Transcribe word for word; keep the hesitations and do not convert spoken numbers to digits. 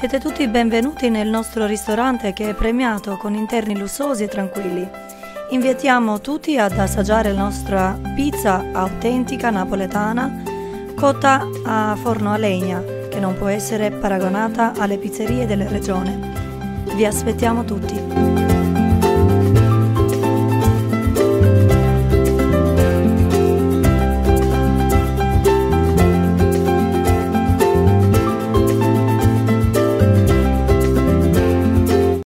Siete tutti benvenuti nel nostro ristorante che è premiato con interni lussuosi e tranquilli. Invitiamo tutti ad assaggiare la nostra pizza autentica napoletana cotta a forno a legna, che non può essere paragonata alle pizzerie della regione. Vi aspettiamo tutti!